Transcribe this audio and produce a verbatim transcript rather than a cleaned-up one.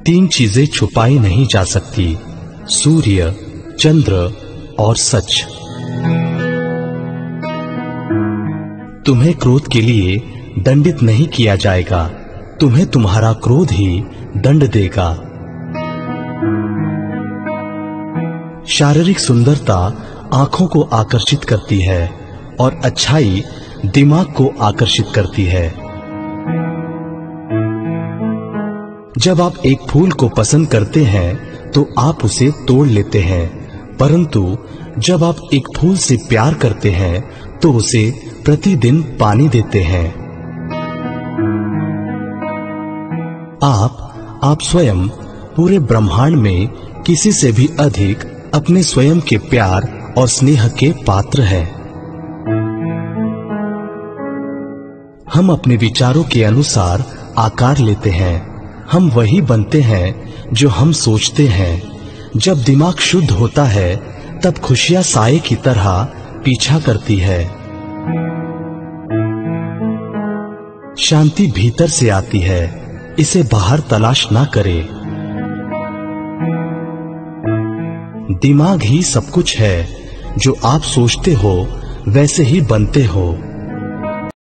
तीन चीजें छुपाई नहीं जा सकती, सूर्य, चंद्र और सच। तुम्हें क्रोध के लिए दंडित नहीं किया जाएगा, तुम्हें तुम्हारा क्रोध ही दंड देगा। शारीरिक सुंदरता आंखों को आकर्षित करती है और अच्छाई दिमाग को आकर्षित करती है। जब आप एक फूल को पसंद करते हैं तो आप उसे तोड़ लेते हैं, परंतु जब आप एक फूल से प्यार करते हैं तो उसे प्रतिदिन पानी देते हैं। आप आप स्वयं पूरे ब्रह्मांड में किसी से भी अधिक अपने स्वयं के प्यार और स्नेह के पात्र हैं। हम अपने विचारों के अनुसार आकार लेते हैं, हम वही बनते हैं जो हम सोचते हैं। जब दिमाग शुद्ध होता है तब खुशियां साए की तरह पीछा करती है। शांति भीतर से आती है, इसे बाहर तलाश ना करे। दिमाग ही सब कुछ है, जो आप सोचते हो वैसे ही बनते हो।